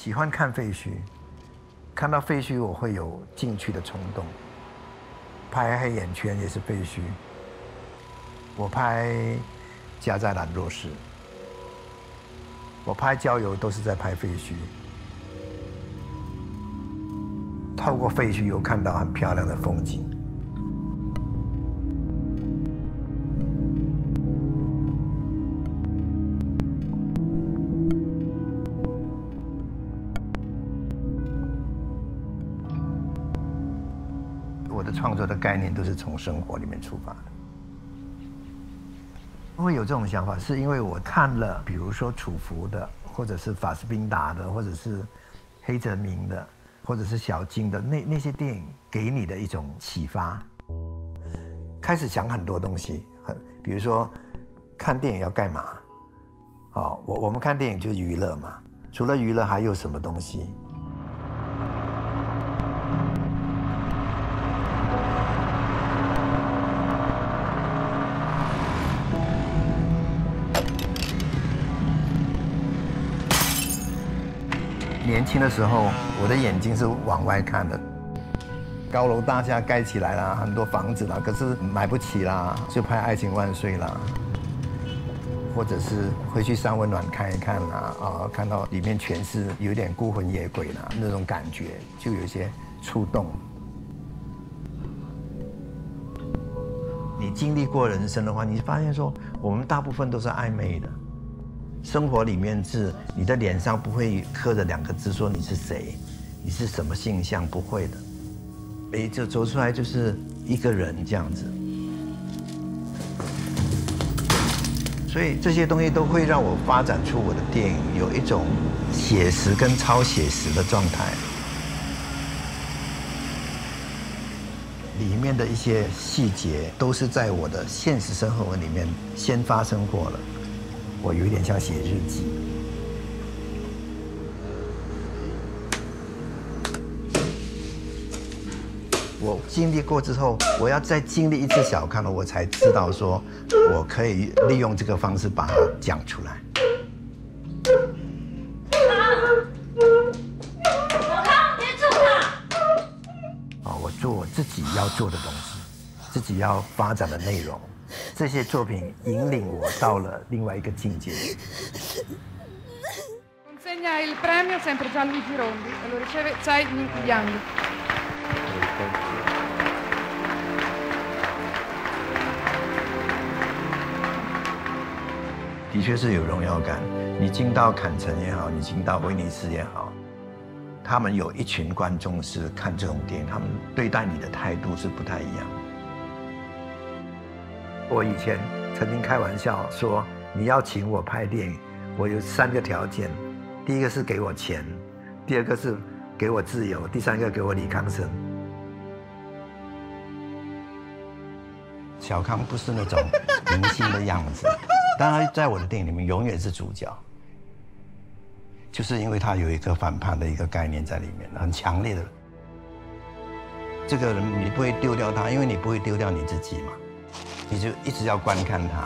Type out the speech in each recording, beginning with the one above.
喜欢看废墟，看到废墟我会有进去的冲动。拍黑眼圈也是废墟，我拍家在兰若寺，我拍郊游都是在拍废墟。透过废墟又看到很漂亮的风景。我的创作的概念都是从生活里面出发的。会有这种想法，是因为我看了，比如说楚服的，或者是法斯宾达的，或者是黑泽明的，或者是小金的那些电影，给你的一种启发，开始想很多东西，比如说看电影要干嘛？我们看电影就是娱乐嘛，除了娱乐还有什么东西？年轻的时候，我的眼睛是往外看的，高楼大厦盖起来啦，很多房子啦，可是买不起啦，就拍《爱情万岁》啦，或者是会去三温暖看一看啦，看到里面全是有点孤魂野鬼啦，那种感觉就有一些触动。你经历过人生的话，你发现说，我们大部分都是暧昧的。生活里面是你的脸上不会刻着2个字说你是谁，你是什么性向，不会的。就走出来就是一个人这样子。所以这些东西都会让我发展出我的电影有一种写实跟超写实的状态。里面的一些细节都是在我的现实生活里面先发生过了。我有一点像写日记。我经历过之后，我要再经历一次小康了，我才知道说，我可以利用这个方式把它讲出来。 小康，别住他！ 我做我自己要做的东西，自己要发展的内容。这些作品引领我到了另外一个境界。 Consegna il premio sempre Gianluigi Rondi e lo riceve Tsai Ming-Liang. 的确是有荣耀感。你进到坎城也好，你进到威尼斯也好，他们有一群观众是看这种电影，他们对待你的态度是不太一样。我以前曾经开玩笑说，你要请我拍电影，我有3个条件：第一个是给我钱，第二个是给我自由，第3个给我李康生。小康不是那种明星的样子，但他在我的电影里面永远是主角，就是因为他有一个反叛的一个概念在里面，很强烈的。这个人你不会丢掉他，因为你不会丢掉你自己嘛。你就一直要观看他，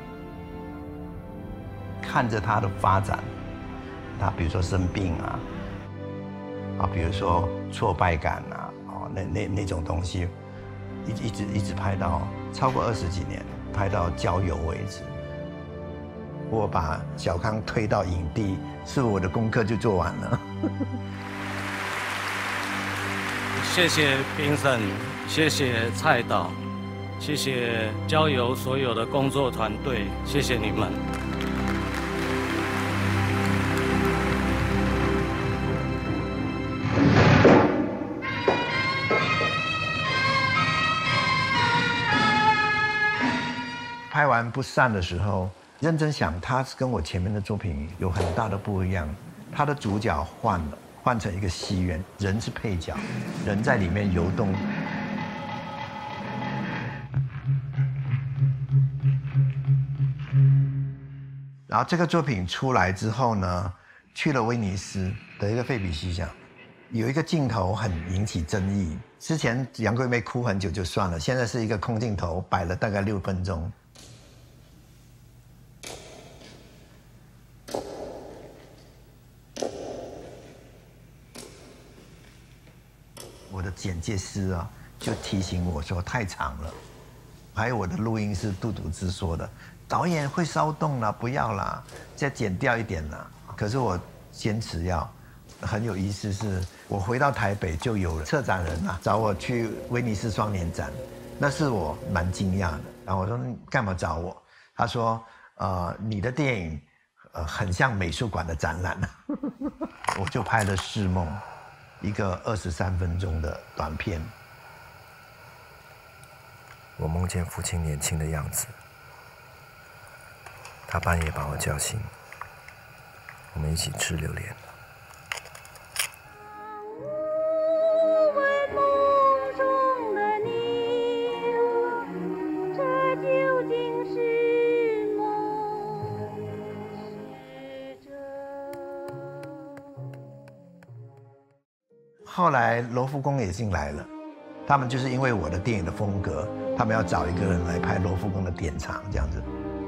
看着他的发展，他比如说生病比如说挫败感那种东西，一直拍到超过20几年，拍到郊游为止。我把小康推到影帝，是我的功课就做完了。 谢谢评审，谢谢蔡导。谢谢郊游所有的工作团队，谢谢你们。 拍完《不散》的时候，认真想，它跟我前面的作品有很大的不一样。它的主角换成一个戏院，人是配角，人在里面游动。然后这个作品出来之后呢，去了威尼斯的一个费比西奖，有一个镜头很引起争议。之前杨贵妹哭很久就算了，现在是一个空镜头，摆了大概6分钟。 剪接师啊就提醒我说太长了，还有我的录音师杜笃之说的，导演会骚动了，不要啦，再剪掉一点啦。可是我坚持要。很有意思是，我回到台北就有了策展人啊找我去威尼斯双年展，那是我蛮惊讶的。然后我说你干嘛找我？他说你的电影很像美术馆的展览。我就拍了《释梦》，一个23分钟的短片。 我梦见父亲年轻的样子，他半夜把我叫醒，我们一起吃榴莲。 后来罗浮宫也进来了，他们就是因为我的电影的风格，他们要找一个人来拍罗浮宫的典藏这样子。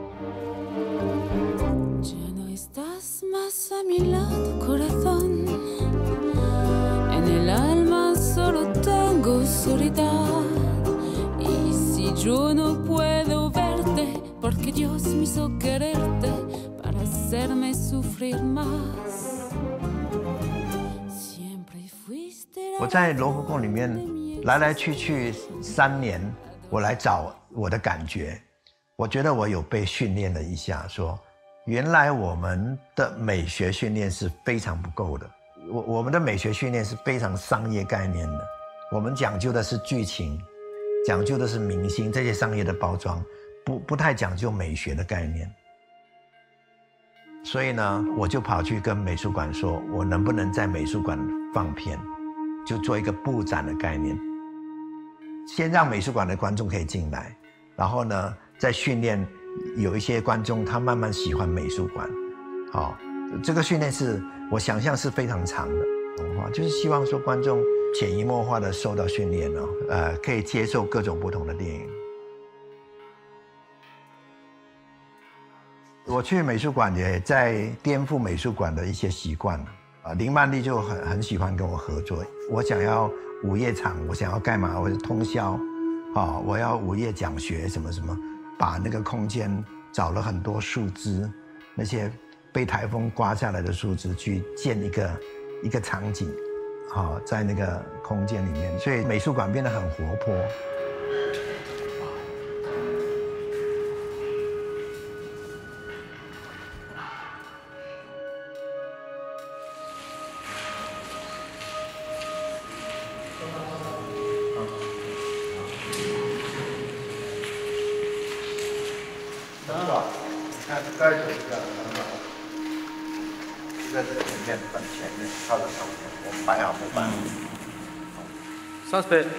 我在罗浮宫里面来来去去3年，我来找我的感觉。我觉得我有被训练了一下，说原来我们的美学训练是非常不够的。我们的美学训练是非常商业概念的，我们讲究的是剧情，讲究的是明星这些商业的包装，不太讲究美学的概念。所以呢，我就跑去跟美术馆说，我能不能在美术馆放片，就做一个布展的概念，先让美术馆的观众可以进来，然后呢，再训练有一些观众他慢慢喜欢美术馆。好，这个训练是我想象是非常长的，就是希望说观众潜移默化的受到训练哦，可以接受各种不同的电影。我去美术馆也在颠覆美术馆的一些习惯林曼丽就很喜欢跟我合作，我想要午夜场，我想要干嘛？我是通宵，我要午夜讲学什么什么，把那个空间找了很多树枝，那些被台风刮下来的树枝去建一个场景，在那个空间里面，所以美术馆变得很活泼。 该走一下，在这前面很前面靠着墙边，我们摆好模板。 Suspect。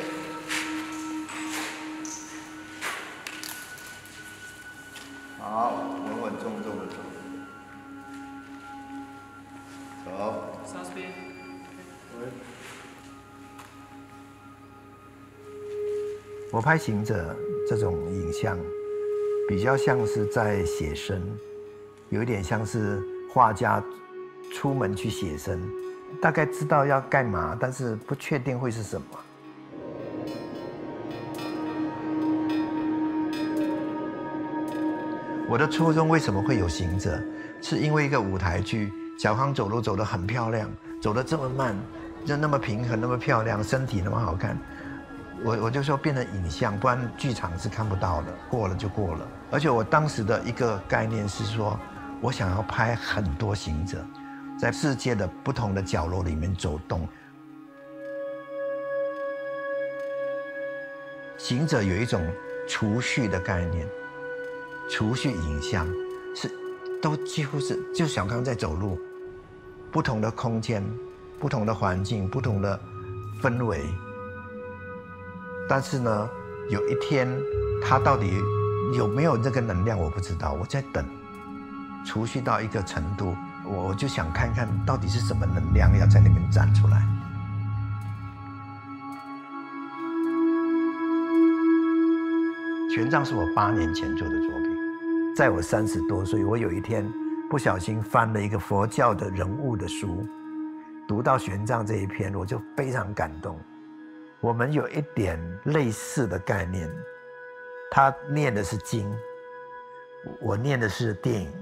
好，稳稳重重的走。走。 Suspect。 我拍行者这种影像，比较像是在写生，有一点像是画家出门去写生，大概知道要干嘛，但是不确定会是什么。我的初衷为什么会有行者，是因为一个舞台剧，小康走路走得很漂亮，走得这么慢，就那么平衡，那么漂亮，身体那么好看。我就说变成影像，不然剧场是看不到的，过了就过了。而且我当时的一个概念是说，我想要拍很多行者，在世界的不同的角落里面走动。行者有一种储蓄的概念，储蓄影像是都几乎是就小康在走路，不同的空间、不同的环境、不同的氛围。但是呢，有一天他到底有没有这个能量，我不知道。我在等，储蓄到一个程度，我就想看看到底是什么能量要在那边展出来。权杖是我8年前做的作品，在我30多岁，我有一天不小心翻了一个佛教的人物的书，读到玄奘这一篇，我就非常感动。 我们有一点类似的概念，他念的是经，我念的是电影。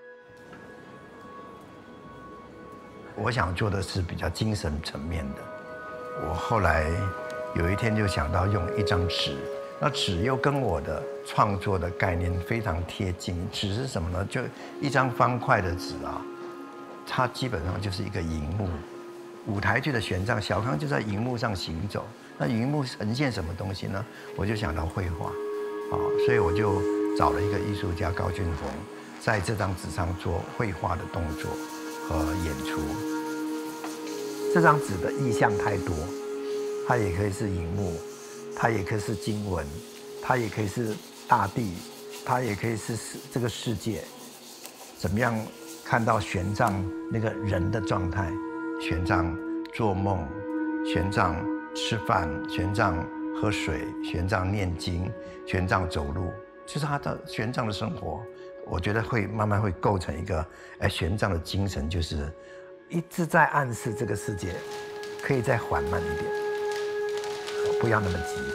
我想做的是比较精神层面的。我后来有一天就想到用一张纸，那纸又跟我的创作的概念非常贴近。纸是什么呢？就一张方块的纸啊，它基本上就是一个荧幕。舞台剧的玄奘，小康就在荧幕上行走。那荧幕呈现什么东西呢？我就想到绘画，所以我就找了一个艺术家高俊峰，在这张纸上做绘画的动作和演出。这张纸的意象太多，它也可以是荧幕，它也可以是经文，它也可以是大地，它也可以是这个世界。怎么样看到玄奘那个人的状态？玄奘做梦，玄奘吃饭，玄奘喝水，玄奘念经，玄奘走路，就是他的玄奘的生活。我觉得会慢慢会构成一个，玄奘的精神就是一直在暗示这个世界可以再缓慢一点，不要那么急。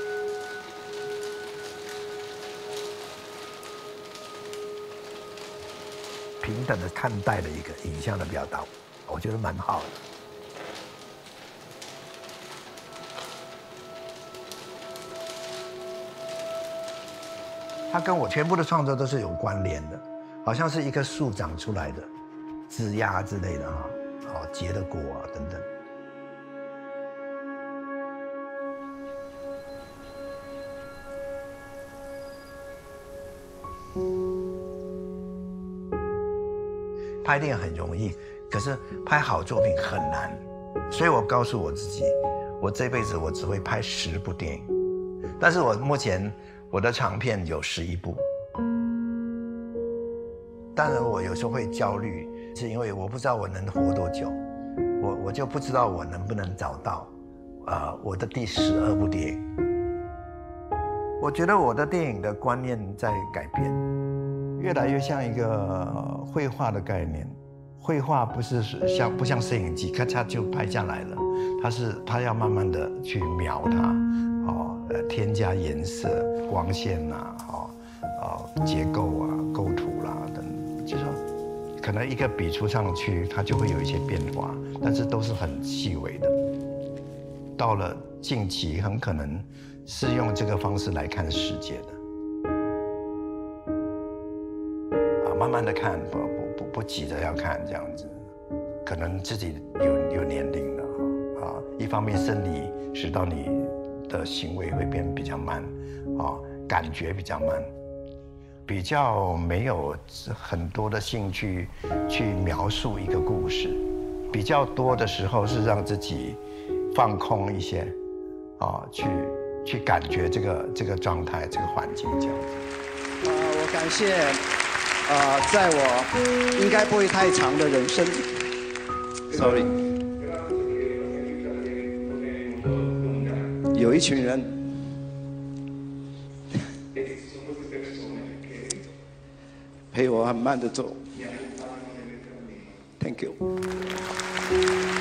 平等的看待的一个影像的表达，我觉得蛮好的。它跟我全部的创作都是有关联的，好像是一棵树长出来的枝桠之类的结的果等等。拍电影很容易，可是拍好作品很难，所以我告诉我自己，我这辈子我只会拍10部电影，但是我目前我的长片有11部。当然我有时候会焦虑，是因为我不知道我能活多久，我就不知道我能不能找到我的第12部电影。我觉得我的电影的观念在改变，越来越像一个绘画的概念。绘画不像摄影机，咔嚓就拍下来了，它要慢慢的去描它，添加颜色、光线结构啊、构图啦等，就是说可能一个笔触上去，它就会有一些变化，但是都是很细微的。到了近期，很可能是用这个方式来看世界的，慢慢的看，不急着要看这样子，可能自己有年龄了一方面生理使到你的行为会变比较慢，感觉比较慢。比较没有很多的兴趣去描述一个故事，比较多的时候是让自己放空一些，去感觉这个状态、这个环境这样子。 我感谢，在我应该不会太长的人生 ，sorry， 有一群人。陪我很慢的走 ，Thank you。